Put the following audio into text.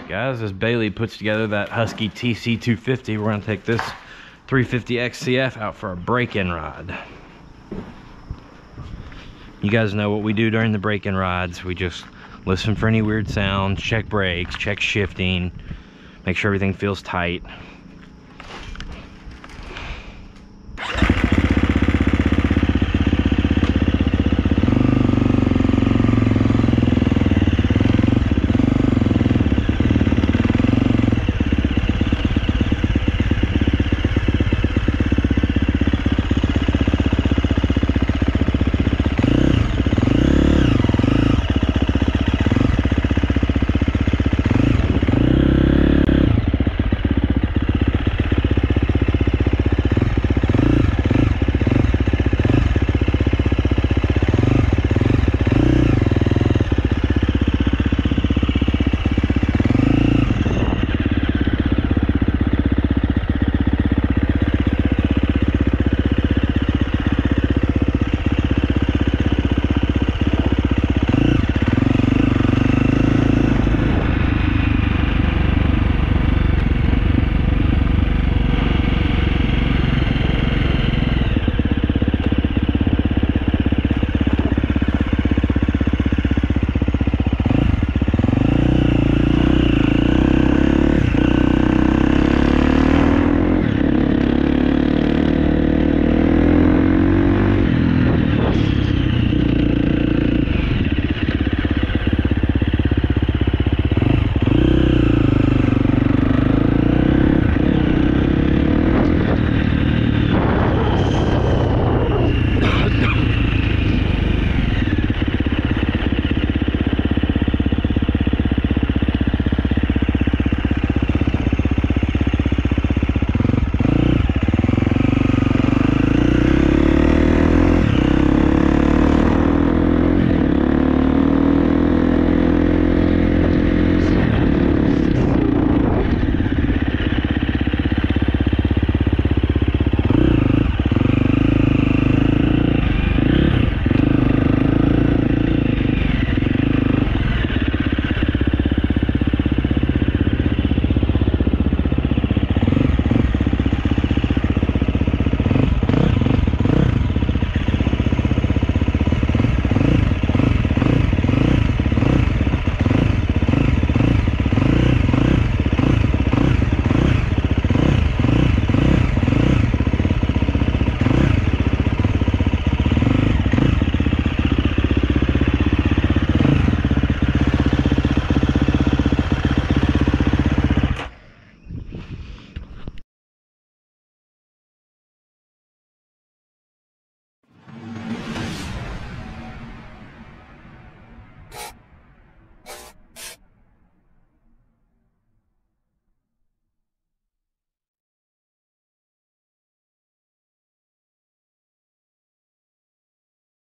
Alright guys, as Bailey puts together that Husky TC250, we're going to take this 350 XCF out for a break-in ride. You guys know what we do during the break-in rides. We just listen for any weird sounds, check brakes, check shifting, make sure everything feels tight.